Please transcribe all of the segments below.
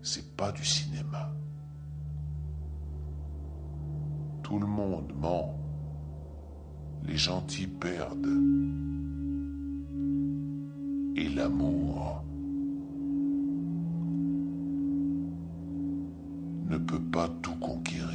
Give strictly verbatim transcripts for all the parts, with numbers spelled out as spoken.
c'est pas du cinéma. Tout le monde ment. Les gentils perdent. Et l'amour ne peut pas tout conquérir.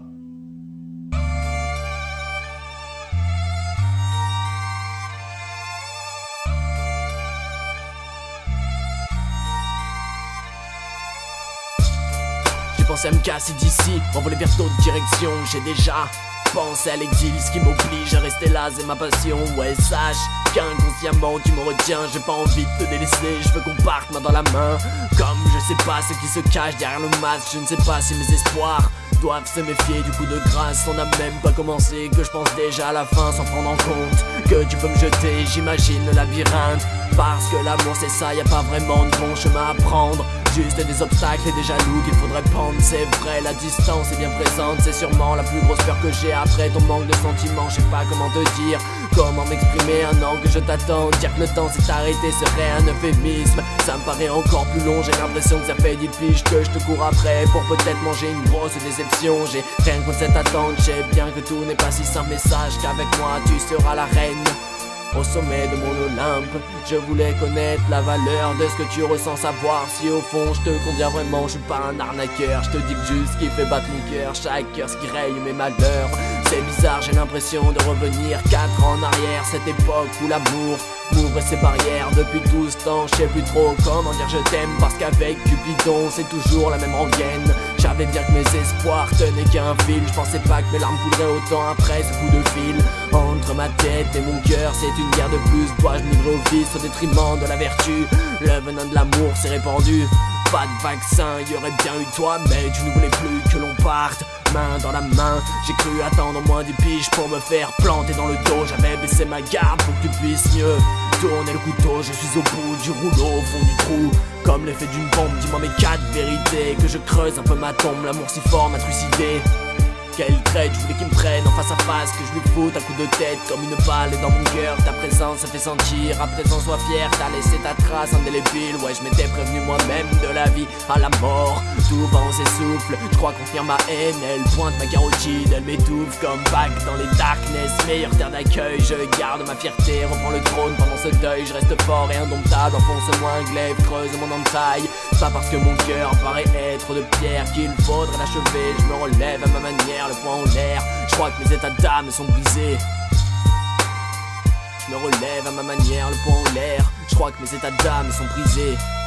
J'ai pensé à me casser d'ici, envoler vers d'autres directions. J'ai déjà pensé à l'exil, ce qui m'oblige à rester là, c'est ma passion. Ouais, sache qu'inconsciemment tu me retiens. J'ai pas envie de te délaisser, je veux qu'on parte main dans la main. Comme je sais pas ce qui se cache derrière le masque, je ne sais pas si mes espoirs doivent se méfier du coup de grâce. On n'a même pas commencé, que je pense déjà à la fin, sans prendre en compte que tu peux me jeter, j'imagine le labyrinthe. Parce que l'amour c'est ça, y a pas vraiment de bon chemin à prendre, juste des obstacles et des jaloux qu'il faudrait prendre. C'est vrai, la distance est bien présente, c'est sûrement la plus grosse peur que j'ai après ton manque de sentiments. Je sais pas comment te dire, comment m'exprimer un an que je t'attends. Dire que le temps s'est arrêté serait un euphémisme, ça me paraît encore plus long. J'ai l'impression que ça fait dix piges que je te cours après pour peut-être manger une grosse déception. J'ai rien contre cette attente, je sais bien que tout n'est pas si simple, mais sache qu'avec moi tu seras la reine. Au sommet de mon Olympe, je voulais connaître la valeur de ce que tu ressens, savoir si au fond je te conviens vraiment. Je suis pas un arnaqueur, je te dis que juste ce qui fait battre mon cœur, chaque cœur ce qui raye mes malheurs. C'est bizarre, j'ai l'impression de revenir quatre ans en arrière, cette époque où l'amour m'ouvre ses barrières. Depuis tout ce temps, je sais plus trop comment dire je t'aime, parce qu'avec Cupidon c'est toujours la même rengaine. J'avais bien que mes espoirs tenaient qu'un fil, je pensais pas que mes larmes couleraient autant après ce coup de fil. Entre ma tête et mon cœur, c'est une guerre de plus. Dois-je me livrer au vice au détriment de la vertu? Le venin de l'amour s'est répandu. Pas de vaccin, y aurait bien eu toi, mais tu ne voulais plus que l'on parte main dans la main. J'ai cru attendre moins dix piges pour me faire planter dans le dos. J'avais baissé ma garde pour que tu puisses mieux tourner le couteau. Je suis au bout du rouleau, au fond du trou, comme l'effet d'une bombe. Dis-moi mes quatre vérités, que je creuse un peu ma tombe. L'amour si fort m'a trucidé. Quel trait, je voulais qu'il me prenne en face à face, que je lui foute un coup de tête comme une balle. Et dans mon cœur, ta présence, ça fait sentir. À présent, sois fier, t'as laissé ta trace indélébile. Ouais, je m'étais prévenu moi-même de la vie à la mort. Tout va, on s'essouffle, je crois qu'on tient ma haine. Elle pointe ma carotide, elle m'étouffe comme back dans les darkness. Meilleure terre d'accueil, je garde ma fierté. Reprends le trône pendant ce deuil, je reste fort et indomptable. Enfonce-moi un glaive, creuse mon entraille. Pas parce que mon cœur paraît être de pierre qu'il faudrait l'achever. Je me relève à ma manière, le poing en l'air, je crois que mes états d'âme sont brisés. Je me relève à ma manière, le poing en l'air, je crois que mes états d'âme sont brisés.